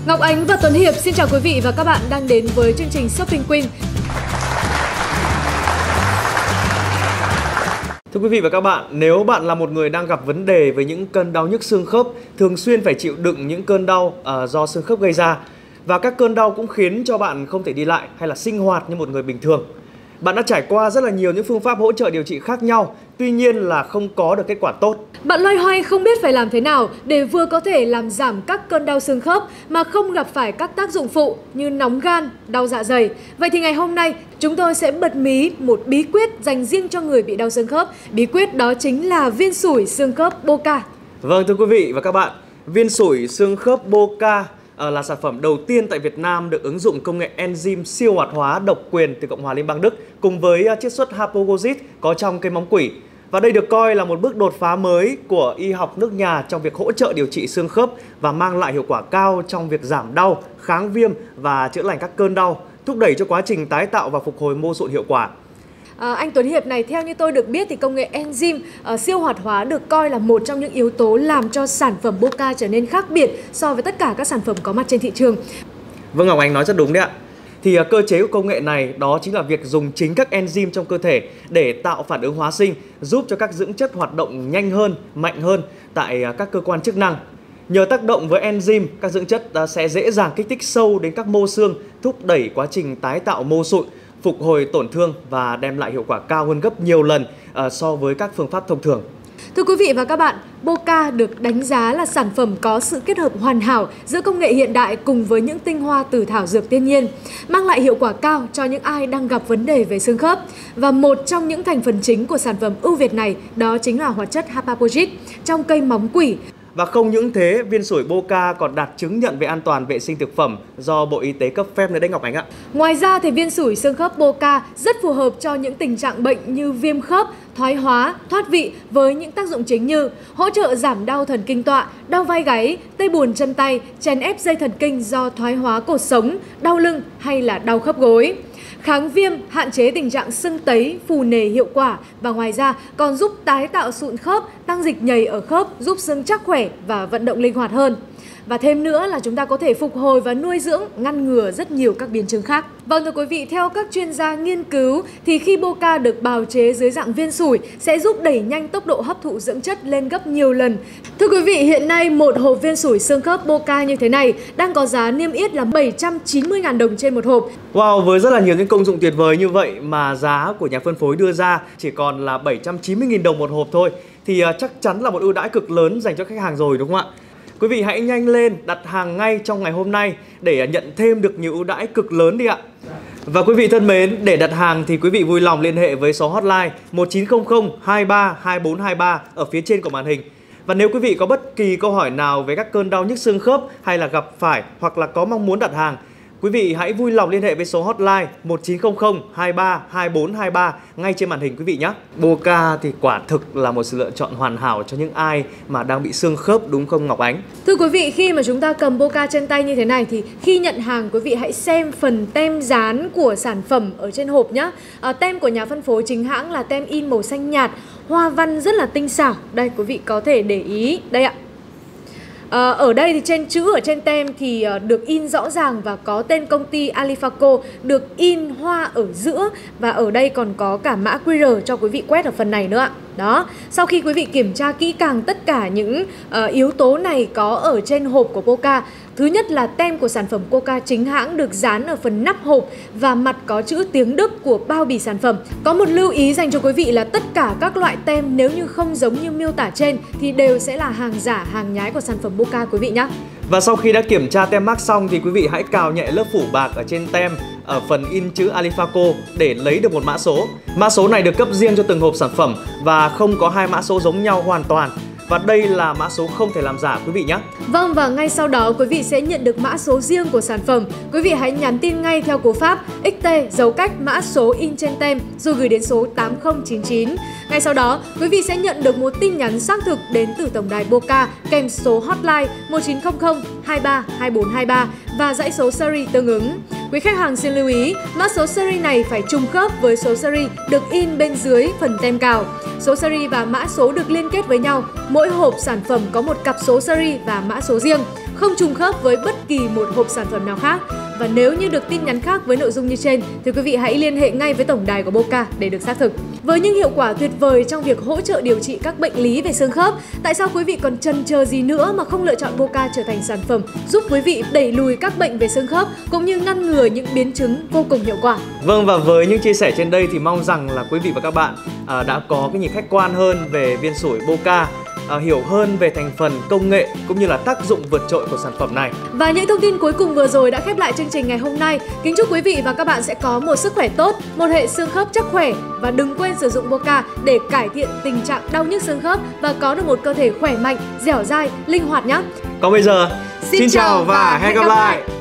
Ngọc Ánh và Tuấn Hiệp xin chào quý vị và các bạn đang đến với chương trình Shopping Queen. Thưa quý vị và các bạn, nếu bạn là một người đang gặp vấn đề với những cơn đau nhức xương khớp, thường xuyên phải chịu đựng những cơn đau do xương khớp gây ra, và các cơn đau cũng khiến cho bạn không thể đi lại hay là sinh hoạt như một người bình thường. Bạn đã trải qua rất là nhiều những phương pháp hỗ trợ điều trị khác nhau, tuy nhiên là không có được kết quả tốt. Bạn loay hoay không biết phải làm thế nào để vừa có thể làm giảm các cơn đau xương khớp mà không gặp phải các tác dụng phụ như nóng gan, đau dạ dày. Vậy thì ngày hôm nay chúng tôi sẽ bật mí một bí quyết dành riêng cho người bị đau xương khớp. Bí quyết đó chính là viên sủi xương khớp Boca. Vâng, thưa quý vị và các bạn, viên sủi xương khớp Boca là sản phẩm đầu tiên tại Việt Nam được ứng dụng công nghệ enzyme siêu hoạt hóa độc quyền từ Cộng hòa Liên bang Đức cùng với chiết xuất hypoglycemic có trong cây móng quỷ. Và đây được coi là một bước đột phá mới của y học nước nhà trong việc hỗ trợ điều trị xương khớp và mang lại hiệu quả cao trong việc giảm đau, kháng viêm và chữa lành các cơn đau, thúc đẩy cho quá trình tái tạo và phục hồi mô sụn hiệu quả. Anh Tuấn Hiệp này, theo như tôi được biết thì công nghệ enzyme siêu hoạt hóa được coi là một trong những yếu tố làm cho sản phẩm Boca trở nên khác biệt so với tất cả các sản phẩm có mặt trên thị trường. Vâng, Ngọc Anh nói rất đúng đấy ạ. Thì cơ chế của công nghệ này đó chính là việc dùng chính các enzyme trong cơ thể để tạo phản ứng hóa sinh, giúp cho các dưỡng chất hoạt động nhanh hơn, mạnh hơn tại các cơ quan chức năng. Nhờ tác động với enzyme, các dưỡng chất sẽ dễ dàng kích thích sâu đến các mô xương, thúc đẩy quá trình tái tạo mô sụn, phục hồi tổn thương và đem lại hiệu quả cao hơn gấp nhiều lần so với các phương pháp thông thường. Thưa quý vị và các bạn, Boca được đánh giá là sản phẩm có sự kết hợp hoàn hảo giữa công nghệ hiện đại cùng với những tinh hoa từ thảo dược thiên nhiên, mang lại hiệu quả cao cho những ai đang gặp vấn đề về xương khớp. Và một trong những thành phần chính của sản phẩm ưu việt này đó chính là hoạt chất hypoglycemic trong cây móng quỷ. Và không những thế, viên sủi Boca còn đạt chứng nhận về an toàn vệ sinh thực phẩm do Bộ Y tế cấp phép nữa đấy Ngọc Ánh ạ. Ngoài ra thì viên sủi xương khớp Boca rất phù hợp cho những tình trạng bệnh như viêm khớp, thoái hóa, thoát vị với những tác dụng chính như hỗ trợ giảm đau thần kinh tọa, đau vai gáy, tê buồn chân tay, chèn ép dây thần kinh do thoái hóa cột sống, đau lưng hay là đau khớp gối. Kháng viêm, hạn chế tình trạng sưng tấy, phù nề hiệu quả và ngoài ra còn giúp tái tạo sụn khớp, tăng dịch nhầy ở khớp, giúp xương chắc khỏe và vận động linh hoạt hơn. Và thêm nữa là chúng ta có thể phục hồi và nuôi dưỡng, ngăn ngừa rất nhiều các biến chứng khác. Vâng thưa quý vị, theo các chuyên gia nghiên cứu thì khi Boca được bào chế dưới dạng viên sủi sẽ giúp đẩy nhanh tốc độ hấp thụ dưỡng chất lên gấp nhiều lần. Thưa quý vị, hiện nay một hộp viên sủi xương khớp Boca như thế này đang có giá niêm yết là 790.000 đồng trên một hộp. Wow, với rất là nhiều những công dụng tuyệt vời như vậy mà giá của nhà phân phối đưa ra chỉ còn là 790.000 đồng một hộp thôi thì chắc chắn là một ưu đãi cực lớn dành cho khách hàng rồi đúng không ạ? Quý vị hãy nhanh lên đặt hàng ngay trong ngày hôm nay để nhận thêm được nhiều ưu đãi cực lớn đi ạ. Và quý vị thân mến, để đặt hàng thì quý vị vui lòng liên hệ với số hotline 1900 23 2423 ở phía trên của màn hình. Và nếu quý vị có bất kỳ câu hỏi nào về các cơn đau nhức xương khớp hay là gặp phải hoặc là có mong muốn đặt hàng, quý vị hãy vui lòng liên hệ với số hotline 1900 23 2423 ngay trên màn hình quý vị nhé. Boca thì quả thực là một sự lựa chọn hoàn hảo cho những ai mà đang bị xương khớp đúng không Ngọc Ánh? Thưa quý vị, khi mà chúng ta cầm Boca trên tay như thế này thì khi nhận hàng quý vị hãy xem phần tem dán của sản phẩm ở trên hộp nhé. Tem của nhà phân phối chính hãng là tem in màu xanh nhạt, hoa văn rất là tinh xảo. Đây quý vị có thể để ý, đây ạ. Ở đây thì trên chữ ở trên tem thì được in rõ ràng và có tên công ty Alifaco được in hoa ở giữa và ở đây còn có cả mã QR cho quý vị quét ở phần này nữa ạ. Đó, sau khi quý vị kiểm tra kỹ càng tất cả những yếu tố này có ở trên hộp của Boca. Thứ nhất là tem của sản phẩm Boca chính hãng được dán ở phần nắp hộp và mặt có chữ tiếng Đức của bao bì sản phẩm. Có một lưu ý dành cho quý vị là tất cả các loại tem nếu như không giống như miêu tả trên thì đều sẽ là hàng giả, hàng nhái của sản phẩm Boca quý vị nhé. Và sau khi đã kiểm tra tem mác xong thì quý vị hãy cào nhẹ lớp phủ bạc ở trên tem ở phần in chữ Alifaco để lấy được một mã số. Mã số này được cấp riêng cho từng hộp sản phẩm và không có hai mã số giống nhau hoàn toàn. Và đây là mã số không thể làm giả quý vị nhé. Vâng, và ngay sau đó quý vị sẽ nhận được mã số riêng của sản phẩm. Quý vị hãy nhắn tin ngay theo cú pháp XT dấu cách mã số in trên tem rồi gửi đến số 8099. Ngay sau đó, quý vị sẽ nhận được một tin nhắn xác thực đến từ tổng đài Boca kèm số hotline 1900 23 2423 và dãy số series tương ứng. Quý khách hàng xin lưu ý, mã số series này phải trùng khớp với số series được in bên dưới phần tem cào. Số series và mã số được liên kết với nhau. Mỗi hộp sản phẩm có một cặp số series và mã số riêng. không trùng khớp với bất kỳ một hộp sản phẩm nào khác. Và nếu như được tin nhắn khác với nội dung như trên thì quý vị hãy liên hệ ngay với tổng đài của Boca để được xác thực. Với những hiệu quả tuyệt vời trong việc hỗ trợ điều trị các bệnh lý về xương khớp, tại sao quý vị còn chần chờ gì nữa mà không lựa chọn Boca trở thành sản phẩm giúp quý vị đẩy lùi các bệnh về xương khớp cũng như ngăn ngừa những biến chứng vô cùng hiệu quả. Vâng, và với những chia sẻ trên đây thì mong rằng là quý vị và các bạn đã có cái nhìn khách quan hơn về viên sủi Boca, hiểu hơn về thành phần, công nghệ cũng như là tác dụng vượt trội của sản phẩm này. Và những thông tin cuối cùng vừa rồi đã khép lại chương trình ngày hôm nay. Kính chúc quý vị và các bạn sẽ có một sức khỏe tốt, một hệ xương khớp chắc khỏe và đừng quên sử dụng Boca để cải thiện tình trạng đau nhức xương khớp và có được một cơ thể khỏe mạnh, dẻo dai, linh hoạt nhé. Còn bây giờ, xin chào và hẹn gặp lại.